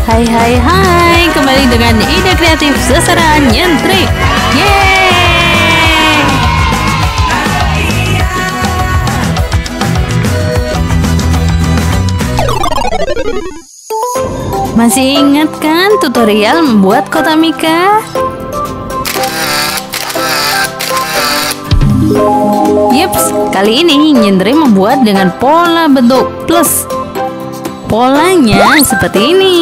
Hai, kembali dengan ide kreatif sasaran nyentrik. Yeay! Masih ingat kan tutorial membuat kota Mika? Yups, kali ini Nyentrik membuat dengan pola bentuk plus. Polanya seperti ini.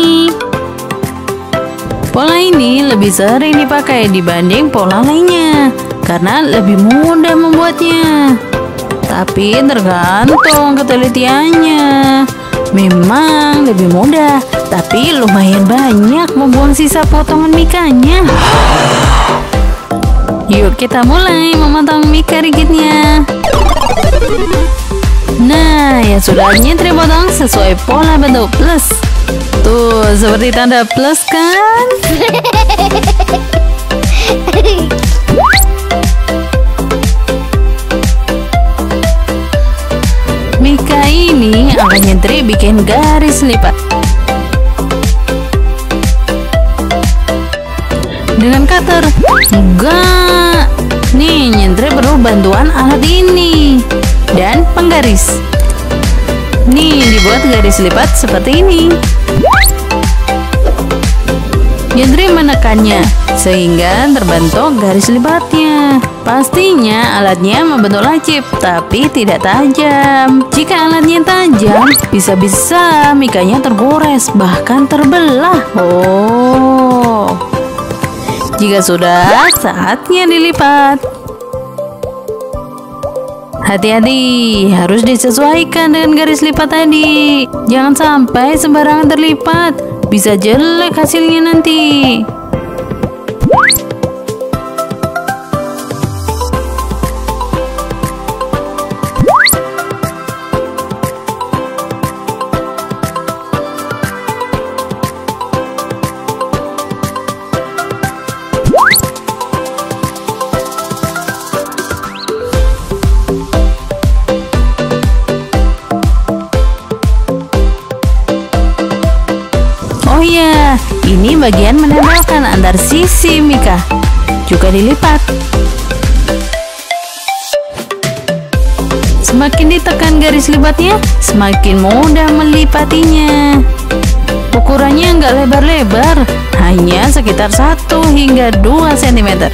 Pola ini lebih sering dipakai dibanding pola lainnya karena lebih mudah membuatnya. Tapi tergantung ketelitiannya. Memang lebih mudah, tapi lumayan banyak membuang sisa potongan mikanya. Yuk kita mulai memotong mika rigidnya. Nah, yang sudah Nyentrik potong sesuai pola bentuk plus. Tuh, seperti tanda plus kan? Mika ini akan Nyentrik bikin garis lipat dengan cutter. Enggak, nih Nyentrik perlu bantuan alat ini dan penggaris. Nih dibuat garis lipat seperti ini. Nyentrik menekannya sehingga terbentuk garis lipatnya. Pastinya alatnya membentuk lancip tapi tidak tajam. Jika alatnya tajam, bisa-bisa mikanya tergores bahkan terbelah. Oh, jika sudah, saatnya dilipat. Hati-hati, harus disesuaikan dengan garis lipat tadi. Jangan sampai sembarangan terlipat, bisa jelek hasilnya nanti. Oh ya, ini bagian menempelkan antar sisi mika. Juga dilipat. Semakin ditekan garis lipatnya, semakin mudah melipatinya. Ukurannya nggak lebar-lebar, hanya sekitar 1 hingga 2 cm.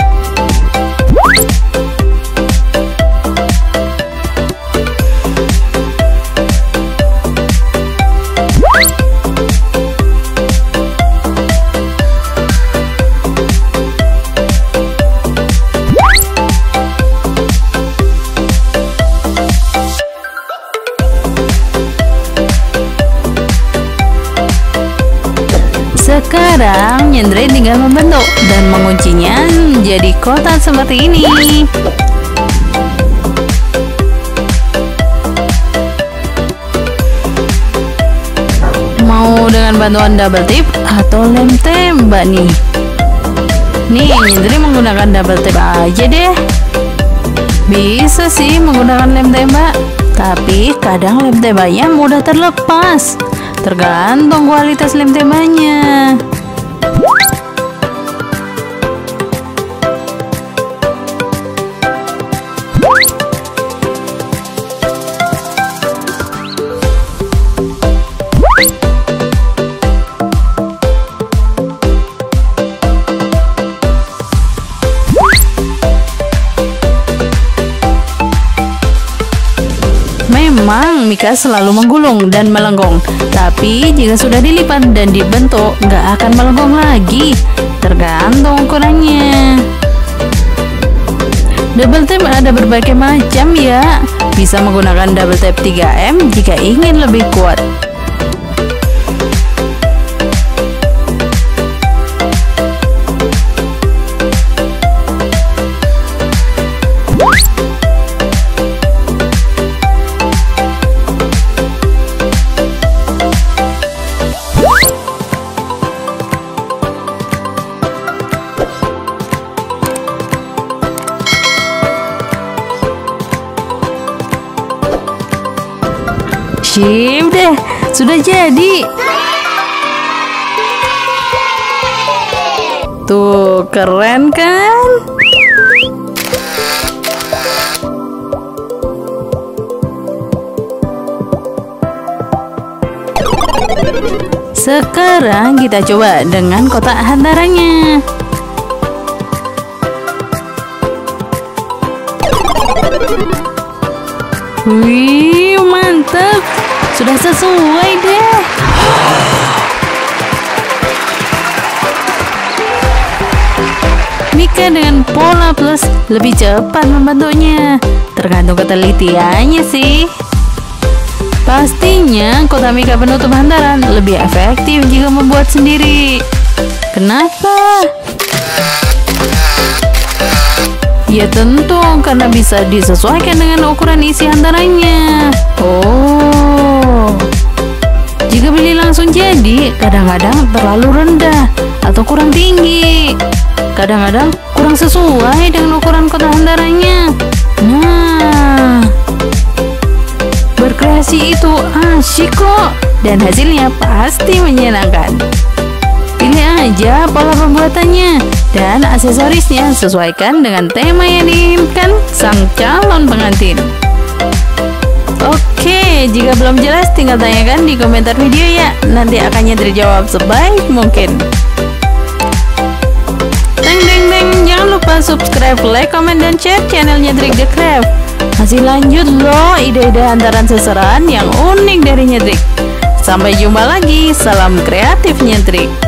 Sekarang Nyentrik tinggal membentuk dan menguncinya menjadi kotak seperti ini. Mau dengan bantuan double tip atau lem tembak nih? Nih Nyentrik menggunakan double tip aja deh. Bisa sih menggunakan lem tembak, tapi kadang lem tembaknya mudah terlepas. Tergantung kualitas lem tembaknya. Memang mika selalu menggulung dan melengkung, tapi jika sudah dilipat dan dibentuk nggak akan melengkung lagi, tergantung ukurannya. Double tape ada berbagai macam ya, bisa menggunakan double tape 3M jika ingin lebih kuat. Sip deh, sudah jadi. Tuh, keren kan? Sekarang kita coba dengan kotak hantarannya. Wih, mantap. Sudah sesuai deh. Mika dengan pola plus lebih cepat membentuknya. Tergantung ketelitiannya sih. Pastinya kotak Mika penutup hantaran lebih efektif jika membuat sendiri. Kenapa? Ya tentu karena bisa disesuaikan dengan ukuran isi hantarannya. Oh, jika beli langsung jadi, kadang-kadang terlalu rendah atau kurang tinggi. Kadang-kadang kurang sesuai dengan ukuran kotak hantarannya. Nah, berkreasi itu asyik kok, dan hasilnya pasti menyenangkan. Pilih aja pola pembuatannya dan aksesorisnya, sesuaikan dengan tema yang diinginkan sang calon pengantin. Oke, jika belum jelas tinggal tanyakan di komentar video ya, nanti akan terjawab sebaik mungkin. Deng deng deng, jangan lupa subscribe, like, comment, dan share channel Nyentrik The Craft. Masih lanjut loh ide-ide hantaran seseran yang unik dari Nyentrik. Sampai jumpa lagi, salam kreatif Nyentrik.